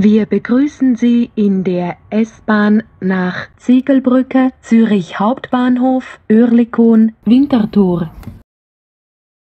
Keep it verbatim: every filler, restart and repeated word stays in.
Wir begrüßen Sie in der S-Bahn nach Ziegelbrücke, Zürich Hauptbahnhof, Oerlikon, Winterthur.